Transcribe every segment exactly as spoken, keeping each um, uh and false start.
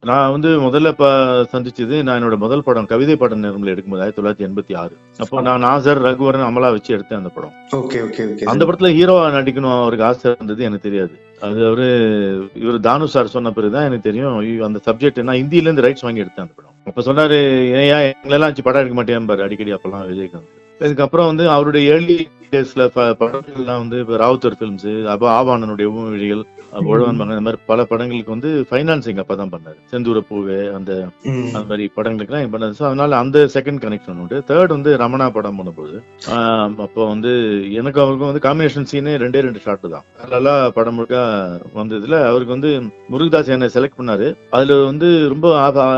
நான் வந்து முதல்ல ப சந்திச்சது நான் என்னோட முதல் படம் கவிதை படம் நேரம்ல எடுக்கும்போது ஆயிரத்தி தொள்ளாயிரத்தி எண்பத்தி ஆறு. அப்போ நான் நாசர், ரகுவரன், அமலா வச்சு எடுத்தேன் அந்த படம். Okay okay okay. அந்த படத்துல ஹீரோவா நடிக்கணும் அவருக்கு ஆசை இருந்தது, எனக்கு தெரியாது. அது அவரு இவர் தானு சார் சொன்ன பிறகுதான் எனக்கு தெரியும் அந்த சப்ஜெக்ட். நான் ஹிந்தில இருந்து ரைட்ஸ் வாங்கி எடுத்தேன் அந்த படம். அப்ப சொன்னாரு, ஏயா எங்களெல்லாம் வச்சு படம் எடுக்க மாட்டேன் பாரு அடிக்கடி அப்பெல்லாம் விஜயகாந்த். இதுக்கப்புறம் வந்து அவருடைய ஏர்லி டேஸ்ல படங்கள்லாம் வந்து ராவுத்தர் பிலிம்ஸ், அப்போ ஆவானனுடைய ஊழிகள், உழவன் மகன், இந்த மாதிரி பல படங்களுக்கு வந்து பைனான்சிங் அப்பதான் பண்ணாரு. செந்தூர பூவே அந்த அந்த மாதிரி படங்களுக்குலாம் பண்ணாரு. ஸோ அதனால அந்த செகண்ட் கனெக்ஷன் உண்டு. தேர்ட் வந்து ரமணா படம் பண்ணும்போது அப்போ வந்து எனக்கு அவருக்கும் வந்து காம்பினேஷன் சீனே ரெண்டே ரெண்டு ஷாட்டு தான். நல்லா படம் முழுக்க வந்ததுல அவருக்கு வந்து முருகதாஸ் என்னை செலக்ட் பண்ணாரு. அதுல வந்து ரொம்ப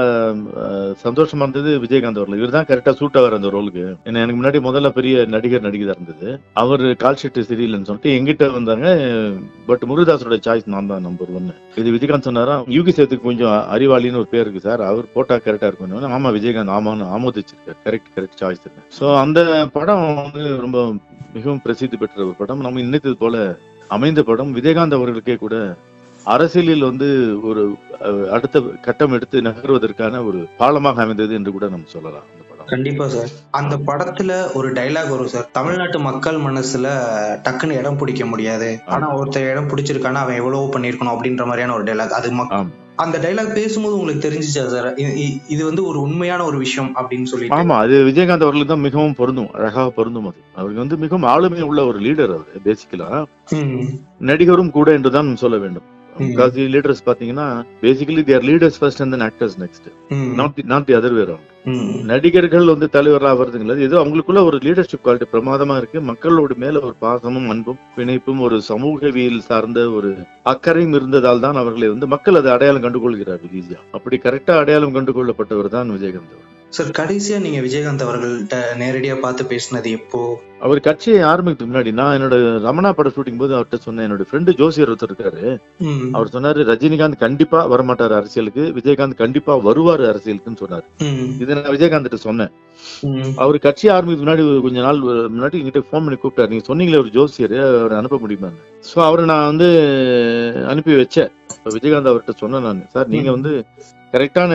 சந்தோஷமா இருந்தது விஜயகாந்த் அவர்கள். இவர் தான் கரெக்டா சூட் ஆவார் அந்த ரோலுக்கு. ஏன்னா எனக்கு முன்னாடி முதல்ல பெரிய நடிகர் நடிகதா இருந்தது. அவர் கால் ஷீட் சரியில்லைன்னு சொல்லிட்டு எங்கிட்ட வந்தாங்க. பட் முருகதாஸோட சாய்ஸ் நான் தான் நம்பர் ஒன்னு. இது விஜயகாந்த் சொன்னாரா, யூகி சேத்துக்கு கொஞ்சம் அறிவாளின்னு ஒரு பேர் இருக்கு சார், அவர் போட்டா கரெக்டா இருக்கும். ஆமா விஜயகாந்த் ஆமான்னு ஆமோதிச்சிருக்காரு. Correct correct choice. சோ அந்த படம் வந்து ரொம்ப மிகவும் பிரசித்தி பெற்ற ஒரு படம். நம்ம நினைத்தது போல அமைந்த படம். விஜயகாந்த் அவர்களுக்கே கூட அரசியலில் வந்து ஒரு அடுத்த கட்டம் எடுத்து நகர்வதற்கான ஒரு பாலமாக அமைந்தது என்று கூட நம்ம சொல்லலாம். கண்டிப்பா சார். அந்த படத்துல ஒரு டைலாக் வரும் சார், தமிழ்நாட்டு மக்கள் மனசுல டக்குன்னு இடம் பிடிக்க முடியாது, ஆனா ஒருத்தர் இடம் பிடிச்சிருக்கானா அவன் எவ்வளவு பண்ணிருக்கணும் அப்படின்ற மாதிரியான ஒரு டைலாக். அது அந்த டைலாக் பேசும்போது உங்களுக்கு தெரிஞ்சிச்சா சார் இது வந்து ஒரு உண்மையான ஒரு விஷயம் அப்படின்னு சொல்லி? ஆமா, அது விஜயகாந்த் அவர்களுக்கு தான் மிகவும் பொருந்தும், அழகாக பொருந்தும். அது அவருக்கு வந்து மிகவும் ஆளுமை உள்ள ஒரு லீடர். அவர் பேசிக்கலா நடிகரும் கூட என்றுதான் சொல்ல வேண்டும். Because the leaders பாத்தீங்கன்னா basically they are leaders first and then actors next. Not the, not the other way around. நடிகர்கள் வந்து தலைவராக வருதுங்களது ஏதோ அவங்களுக்குள்ள ஒரு லீடர்ஷிப் குவாலிட்டி பிரமாதமா இருக்கு. மக்களோட மேல ஒரு பாசமும் அன்பும் பிணைப்பும் ஒரு சமூகவியல் சார்ந்த ஒரு அக்கறையும் இருந்ததால் தான் அவர்களை வந்து மக்கள் அதை அடையாளம் கண்டுகொள்கிறார்கள் ஈஸியா. அப்படி கரெக்டா அடையாளம் கண்டுகொள்ளப்பட்டவர் தான் விஜயகாந்த் அவர். சார், கடைசியா நீங்க விஜயகாந்த் அவர்கள்ட்ட நேரடியா பார்த்து பேசினது எப்போ? அவர் கட்சியை ஆரம்பிக்கிறதுக்கு முன்னாடி நான் என்னோட ரமணா படம் ஷூட்டிங் போது அவர்கிட்ட சொன்னேன். என்னோட ஃப்ரெண்டு ஜோசியர் ஒருத்தர் இருக்காரு. அவர் சொன்னாரு, ரஜினிகாந்த் கண்டிப்பா வரமாட்டாரு அரசியலுக்கு, விஜயகாந்த் கண்டிப்பா வருவாரு அரசியலுக்குன்னு சொன்னாரு. இதை நான் விஜயகாந்த் கிட்ட சொன்னேன். அவர் கட்சி ஆரம்பிக்கு முன்னாடி கொஞ்ச நாள் முன்னாடி எங்கிட்ட போன் பண்ணி கூப்பிட்டாரு. நீங்க சொன்னீங்களே ஒரு ஜோசியர், அவரை அனுப்ப முடியுமா? சோ அவரை நான் வந்து அனுப்பி வச்சேன். விஜயகாந்த் அவர்கிட்ட சொன்னேன் நான், சார் நீங்க வந்து கரெக்டான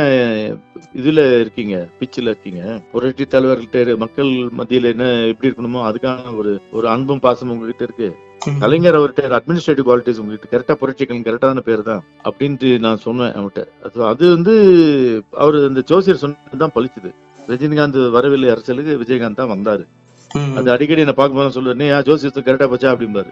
இதுல இருக்கீங்க, பிச்சில் இருக்கீங்க. புரட்சி தலைவர்கிட்ட மக்கள் மத்தியில என்ன எப்படி இருக்கணுமோ அதுக்கான ஒரு ஒரு அன்பும் பாசமும் உங்ககிட்ட இருக்கு. கலைஞர் அவர்கிட்ட அட்மினிஸ்ட்ரேட்டிவ் குவாலிட்டிஸ் உங்ககிட்ட கரெக்டா, புரட்சிகள் கரெக்டான பேர் தான் அப்படின்ட்டு நான் சொன்னேன் அவர்கிட்ட. அது வந்து அவரு அந்த ஜோசியர் சொன்னதுதான் பழிச்சுது. ரஜினிகாந்த் வரவில்லை அரசியலுக்கு, விஜயகாந்த் தான் வந்தாரு. அது அடிக்கடி என்ன பார்க்கும்போது சொல்லுவேன், ஏன் ஜோசியர் கரெக்டா போச்சா அப்படிம்பாரு.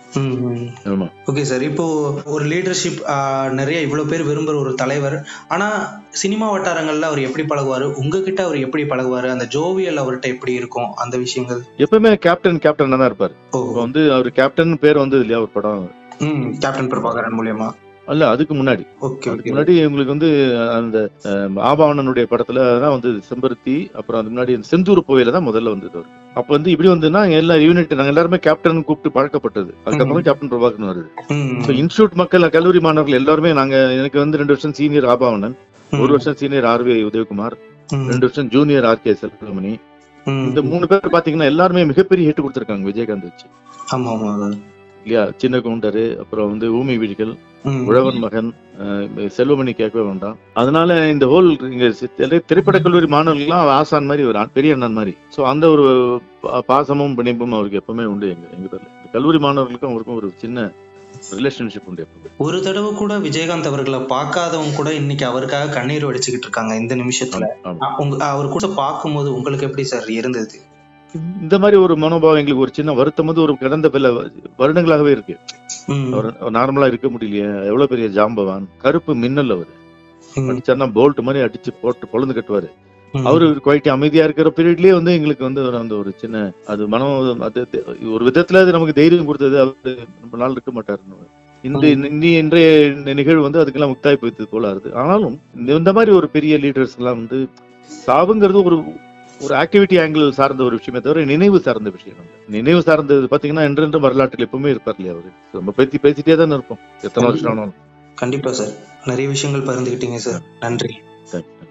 ஓகே சார், இப்போ ஒரு லீடர்ஷிப் நிறைய இவ்வளவு பேர் விரும்புற ஒரு தலைவர், ஆனா சினிமா வட்டாரங்கள்ல அவர் எப்படி பழகுவாரு, உங்ககிட்ட அவர் எப்படி பழகுவாரு, அந்த ஜோவியல் அவர்கிட்ட எப்படி இருக்கும் அந்த விஷயங்கள்? எப்பவுமே கேப்டன் கேப்டன் தான் இருப்பாரு. வந்து அவர் கேப்டன் பேர் வந்தது இல்லையா ஒரு படம், கேப்டன் பிரபாகரன் மூலியமா? அல்ல, அதுக்கு முன்னாடி அதுக்கு முன்னாடி உங்களுக்கு வந்து அந்த ஆபாவனனுடைய படத்துல தான் வந்து செம்பருத்தி, அப்புறம் அதுக்கு முன்னாடி செந்தூர் போயில தான் முதல்ல வந்தது. அப்ப வந்து இப்படி வந்துன்னா எல்லா யூனிட் நாங்க எல்லாருமே கேப்டன் கூப்பிட்டு பழக்கப்பட்டது. அதுக்கப்புறம் கேப்டன் பிரபாகரன் வருது. இன்ஸ்டியூட் மக்கள், கல்லூரி மாணவர்கள் எல்லாருமே நாங்க, எனக்கு வந்து ரெண்டு வருஷம் சீனியர் ஆபாவனன், ஒரு வருஷம் சீனியர் ஆர் வி உதயகுமார், ரெண்டு வருஷம் ஜூனியர் ஆர் கே செல்வமணி. இந்த மூணு பேர் பாத்தீங்கன்னா எல்லாருமே மிகப்பெரிய ஹிட் கொடுத்திருக்காங்க விஜயகாந்த் வச்சு இல்லையா? சின்ன கவுண்டரு, அப்புறம் வந்து ஊமி வீடுகள், உழவன் மகன், செல்வமணி கேட்கவே வேண்டாம். அதனால இந்த ஹோல் இங்க திரைப்பட கல்லூரி மாணவர்கள்லாம் ஆசான் மாதிரி ஒரு பெரிய அண்ணன் மாதிரி. சோ அந்த ஒரு பாசமும் பிணைப்பும் அவருக்கு எப்பவுமே உண்டு. எங்க எங்க பேர்ல கல்லூரி மாணவர்களுக்கும் அவருக்கும் ஒரு சின்ன ரிலேஷன்ஷிப் உண்டு. ஒரு தடவை கூட விஜயகாந்த் அவர்களை பார்க்காதவங்க கூட இன்னைக்கு அவருக்காக கண்ணீர் வடிச்சுக்கிட்டு இருக்காங்க இந்த நிமிஷத்துல. அவர் கூட பார்க்கும்போது உங்களுக்கு எப்படி சார் இருந்தது? இந்த மாதிரி ஒரு மனோபாவம் எங்களுக்கு ஒரு சின்ன வருத்தம் வந்து ஒரு கடந்த பல வருடங்களாகவே இருக்கு. அவர் நார்மலா இருக்க முடியலையே, எவ்வளவு பெரிய ஜாம்பவான், கருப்பு மின்னல். அவரு அடிச்சாருன்னா போல்ட் மாதிரி அடிச்சு போட்டு பொழுது கட்டுவாரு. அவரு குவாய்ட்டி அமைதியா இருக்கிற பீரியட்லயே வந்து எங்களுக்கு வந்து அந்த ஒரு சின்ன அது மனம், அது ஒரு விதத்துல அது நமக்கு தைரியம் கொடுத்தது. அவரு ரொம்ப நாள் இருக்க மாட்டாரு. இந்த இன்றைய நிகழ்வு வந்து அதுக்கெல்லாம் முக்தாய் போய்த்தது போல ஆகுது. ஆனாலும் இந்த மாதிரி ஒரு பெரிய லீடர்ஸ் எல்லாம் வந்து சாவுங்கிறது ஒரு ஒரு ஆக்டிவிட்டி ஆங்கிள் சார்ந்த ஒரு விஷயமே தவிர நினைவு சார்ந்த விஷயம். நினைவு சார்ந்தது பாத்தீங்கன்னா என்றென்று வரலாற்றில் எப்பவுமே இருப்பார் இல்லையா? அவரு ரொம்ப பேசி பேசிட்டே தான் இருப்போம் எத்தனை வருஷம் ஆனாலும். கண்டிப்பா சார், நிறைய விஷயங்கள் பகிர்ந்துக்கிட்டீங்க சார், நன்றி.